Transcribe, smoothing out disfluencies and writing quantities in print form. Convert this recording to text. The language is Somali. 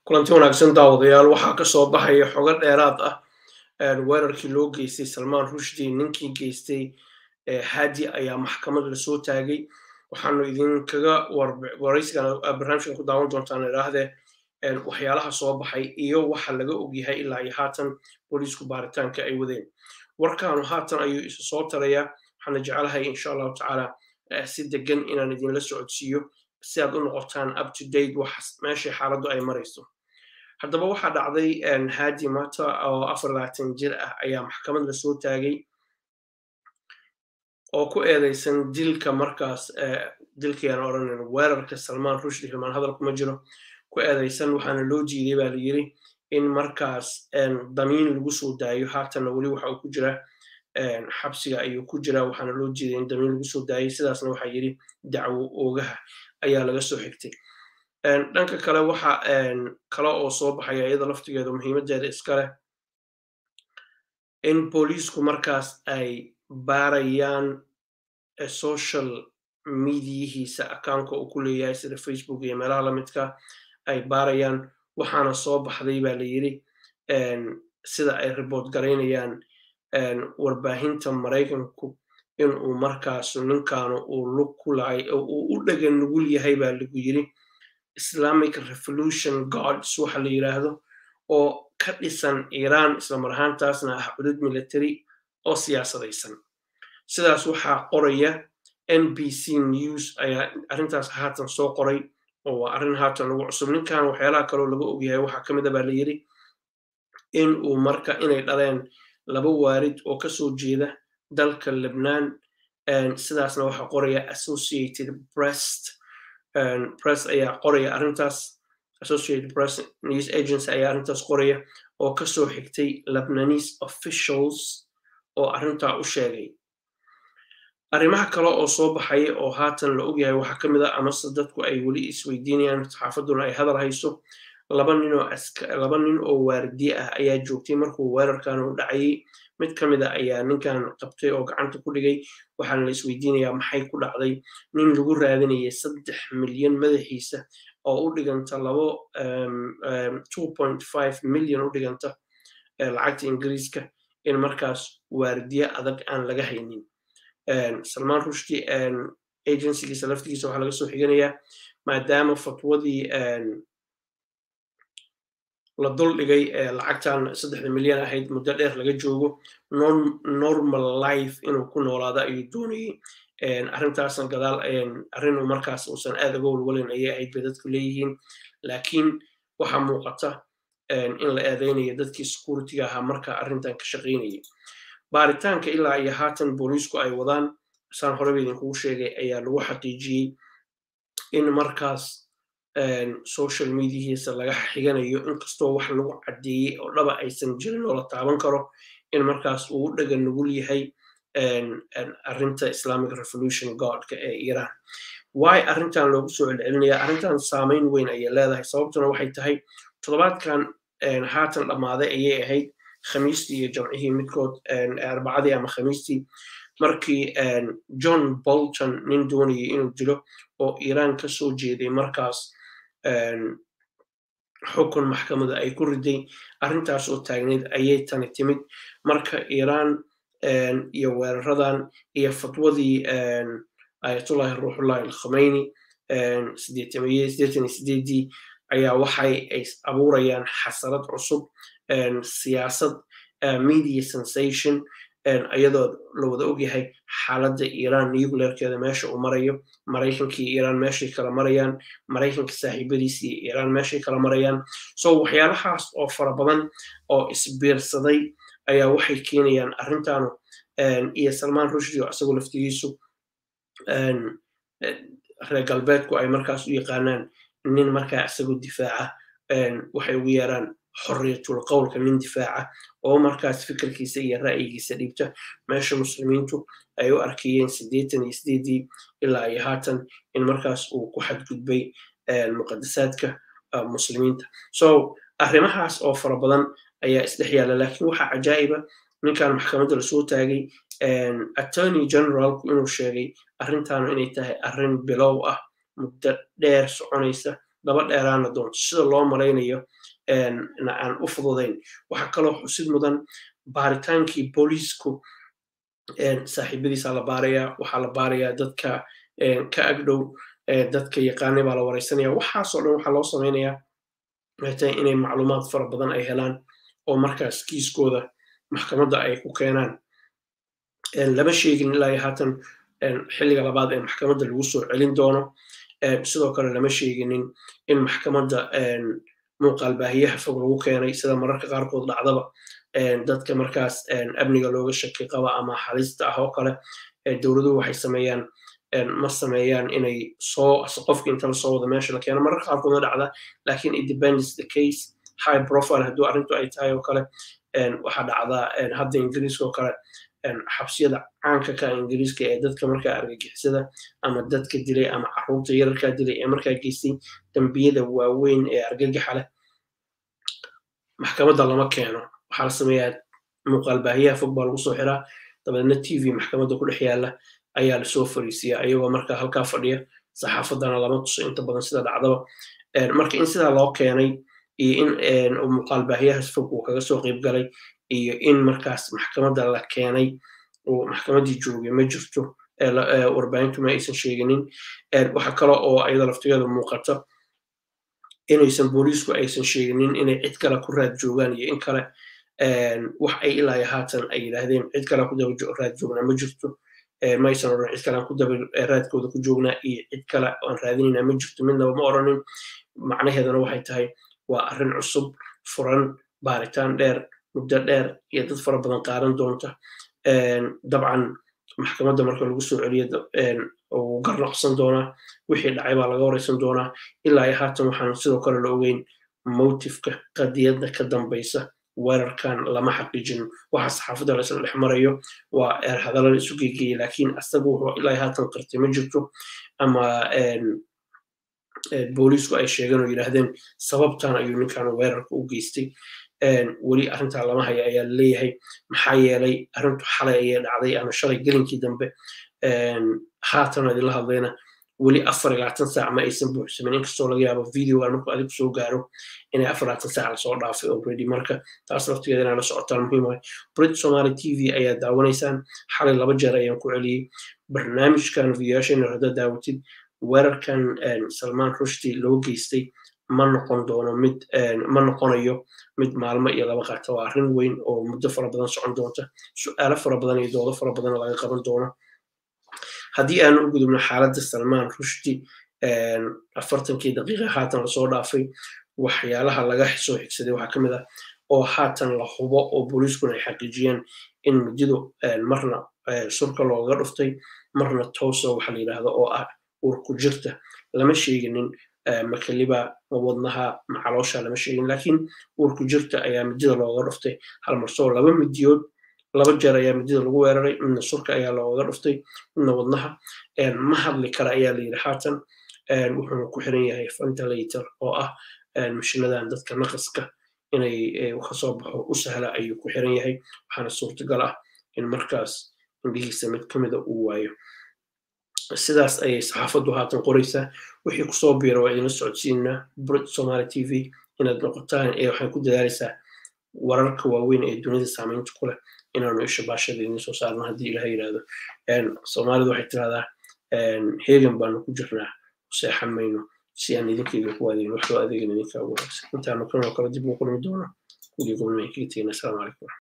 kulanti wanaagsan daawadayaal waxaa ka soo baxaya xogo dheeraad ah weerarkii loo geystay Salman Rushdie ninkii geystay Hadi ayaa maxkamad la soo taagay waxaanu idinkaga waraysigan barnaamijkan ku daawan doontaan ilaahdee waxyaalaha soo baxay iyo waxa laga ogyahay ilaa iyo haatan booliisku baaritaanka ay wadeen warkaanu haatan ayuu isu soo tarayaa waxaana jecelahay insha allahu tacaala si degan inaan idinla socodsiiyo si aad u noqotaan up to date wax meeshii xaaladdu ay marayso haddaba waxaa dhacday Hadi Matar oo 24 jir ah ayaa maxkamad la soo taagay oo ku eedeysan dilka markaas dilkii aan oranayno weerarka Salman Rushdie man hadal kuma jiro ku eedeysan waxaana loo jiiday baa la yiri in markaas damiin lagu soo daayo haatan wali waxa uu ku jira xabsiga ayuu ku jira waxaana loo jiiday in damiin lagu soo daayo sidaasna waxa yiri dacwo oogaha ayaa laga soo xigtay dhanka kale waxa kala oo soo baxaya iyada laftigeedu muhiimadeeda iska leh in booliisku markaas ay baarayaan social mediahiisa akaanka uu ku leeyahay sida Facebook iyo meelaha la midka ay baarayaan waxaana soo baxday baa la yiri sida ay report gareynayaan warbaahinta Mareykanku in uu markaas ninkan uu lug ku lahay uu u dhagan nugul yahay baa lagu yiri Islamic Revolution Guards waxa la yiraahdo oo ka dhisan Iran isla marhaantaasna ah xudud military oo siyaasadaysan sidaas waxa qoraya NBC News ayaa arintaas haatan soo qoray oo arin haatan lagu cusub ninkan waxyaalaha kale oo laga ogyahay waxa kamid ah baa la yiri in uu marka inay dhaleen laba waarid oo ka soo jeeda dalka Lebanon sidaasna waxa qoraya Associated Press ayaa qoraya arintaas Associated Press News Agency ayaa arintaas qoraya oo ka soo xigtay Lebanese officials oo arinta u sheegay arrimaha kale oo soo baxay oo haatan la ogyahay waxa kamid ah ama dadku ay wali isweydiinayaan saxaafaduna ay hadal hayso laba nin oo waardiye ah ayaa joogtay markuu weerarkan u dhacay mid kamid ah ayaa ninkan qabtay oo gacanta ku dhigay waxaana la isweydiinayaa maxay ku dhacday nin lagu raadinayay 3 milyan madaxiisa oo u dhiganta 2.5 milyan u dhiganta lacagta Ingiriiska in markaas waardiye adag aan laga haynin Salman Rushdie agency-giisa laftigiisa waxa laga soo xiganayaa maadaama fatwadii la dul dhigay lacagtan 3 milyan ahayd muddo dheer laga joogo normal life inuu ku noolaado ayuu doonayay arrintaasna gadaal arrin markaas uusan aad uga walwalin ayay ahayd bay dadku leeyihiin laakiin waxa muuqata in la eedeynayo dadkii security-ga ahaa marka arrintan ka shaqeynayay baaritaanka ilaa iyo haatan booliisku ay wadaan saan horeba idinkugu sheegay ayaa lagu xaqiijiyey in markaas social mediahiisa laga xiganayo inkastoo wax lagu caddeeyey oo dhaba aysan jirin oo la taaban karo in markaas uu u dhagan nugul yahay arrinta Islamic Revolution Guard-ka ee Iran why arrintan loogu soo celcelinayaa arrintan saameyn weyn ayay leedahay sababtuna waxay tahay toddobaadkan haatan dhammaaday ayay ahayd khamiistii iyo jamcihii midkood arbacadii ama khamiistii markii John Bolton nin doonayay inuu dilo oo Iran ka soo jeeday markaas xukun maxkamada ay ku riday arrintaas oo taagneed ayay tani timid marka Iran iyo weeraradan iyo fatwadii Ayatollah Ruuxullah al-Khamenei 88 ayaa waxay abuurayaan xasarad cusub siyaasad media sensation ayadoo la wada ogyahay xaaladda Iran nuclearkeeda meesha uu marayo Mareykankii Iran meeshay kala marayaan Mareykanka saaxiibadiisa iyo Iran meeshay kala marayaan so waxyaalahaas oo fara badan oo isbiirsaday ayaa waxay keenayaan arrintan iyo Salman Rushdie oo asagoo laftigiisu reer galbeedku ay markaas u yaqaanaan nin markaa asagoo difaaca waxay ugu yeeraan xorriyatul qowlka nin difaaca oo markaas fikirkiisa iyo ra'yigiisa dhibta meesha muslimiintu ay u arkayeen 88 ilaa iyo haatan in markaas uu ku xadgudbay muqaddasaadka muslimiinta so arrimahaas oo fara badan ayaa isdhex yaala laakiin waxa cajaa'iba ninkan maxkamadda la soo taagay Attorney Generalku inuu sheegay arrintan inay tahay arrin bilow ah muddo dheer soconaysa daba dheeraana doonto sida loo malaynayo aan u fududayn waxa kaloo xusid mudan baaritaankii booliisku saaxiibadiisa la baarayaa waxaa la baarayaa dadka ka agdhow dadka yaqaanay baa la wareysanaya waxaasoo dhan waxaa loo samaynayaa inay macluumaad fara badan ay helaan oo markaas kiiskooda maxkamadda ay ku keenaan lama sheegin ilaa iyo haatan xilliga labaad ee maxkamadda lagu soo celin doono sidoo kale lama sheeginin in maxkamadda muuqaal baahiyaha fog lagu keenay sida mararka qaarkood dhacdaba dadka markaas amniga looga shaki qaba ama halista ah oo kale dowladuhu waxay sameeyaan ma sameeyaan inay qofki inta lasoo wada meesha la keeno mararka qaarkoodna dhacda laakiin it depends the case high profile hadduu arrintu ay tahay oo kale waxaa dhacdaa hadda ingiriiska oo kale xabsiyada caanka ka ingiriiska ee dadka markaa argagixisada ama dadka dilay ama carruurta yararkaa dilay ee markaa geystay dambiyada waaweyn ee argagaxa leh maxkamadda lama keeno waxaa la sameeyaa muuqaal baahiyaha fog baa lagu soo xiraa dabeedna tv maxkamadda ku dhex yaalla ayaa lasoo fariisiyaa iyagoo markaa halkaa fadhiya saxaafaddana lama tuso inta badan sida dhacdaba marka in sidaa loo keenay iyo in muuqaal baahiyahaas fog uu kaga soo qayb galay iyo in markaas maxkamadda la keenay oo maxkamaddii joogay ma jirto warbaahintu ma aysan sheeginin waxa kale oo ayada laftigeeda muuqata inaysan booliisku aysan sheeginin inay cid kale ku raad joogaan iyo in kale wax ay ilaa haatan ay yidhaahdeen cid kale ku daba raad joognaa ma jirto maysan odhan cid kale ku daba raadkooda ku joognaa iyo cid kale aan raadinaynaa ma jirto midnaba ma odhanin macnaheedana waxay tahay waa arrin cusub furan baaritaan dheer muddo dheer iyo dad fara badan qaadan doonta dabcan maxkamadda marka lagu soo celiyo uu garnaqsan doonaa wixii dhacay baa laga wareysan doonaa ilaa iyo haatan waxaan sidoo kale la ogeyn motifka qadiyadda ka dambaysa weerarkan lama xaqiijin waxa saxaafadda la isla dhex marayo waa hadalla la isu geegeeyey laakiin asagu wuxuu ilaa iyo haatan qirtay ma jirto ama booliisku ay sheegeen oo yidhaahdeen sababtan ayuu ninkan weerarka u geystay weli arrintaa lama haya ayaa laleeyahay maxaa yeelay arrintu xalay ayay dhacday ama shalay gelinkii dambe haatan idinla hadlayna weli 24 saac ma aysan buuxsamin inkastoo laga yaabo videogan markuu adigu soo gaaro inay 24 saac lasoo dhaafay already marka taas laftigeeda inaa la socotaan muhiim waay brit somali tv ayaa daawanaysaan xalay 2 jeer ayaan ku celiyey barnaamijkan videoyaasheena haddaad daawatid weerarkan Salman Rushdie loo geystay ma noqonayo mid maalmo iyo laba qaata waa arrin weyn oo muddo fara badan socon doonta su'aalo fara badan iyo doodo fara badan laga qaban doono haddii aan u gudubno xaaladda Salman Rushdie 40 daqiiqo haatan lasoo dhaafay waxyaalaha laga soo xigsaday waxaa ka mid ah oo haatan la hubo oo booliiskuna ay xaqiijiyeen in mudido marna surka looga dhuftay marna tooso waxa la yidhaahdo oo ah urku jirta lama sheeginin makaliba wadnaha macaloosha lama sheegin laakiin urku jirta ayaa midida looga dhuftay hal mar soo 2 midiyood 2 jeer ayaa midida lagu weeraray midna surka ayaa looga dhuftay midna wadnaha ma hadli kara ayaa la yidhi haatan wuxuuna ku xiran yahay ventilator oo ah mashinadan dadka naqaska inay ka soo baxo u sahla ayuu ku xiran yahay waxaana suurtagal ah in markaas indhihiisa mid ka mida uu waayo sidaas ayay saxaafaddu haatan qoraysaa wixii kusoo biira waa idinla socodsiinaa brit somali tv inaad noqotaan waxay ku dadaalaysaa wararka waaweyn ee dunida saamaynta ku leh inaanu isha baashada idin soo saarno haddii ilaha yidhaahdo soomaalidu waxay tirahdaa heegan baanu ku jirnaa seexan mayno si aan idinkayga ku adeegin waxloo adeegan idinkaa ugu wanaagsan intaanu kanoo kale dib ugu kulmi doono kuligumna kaga tegina asalaamu calaykum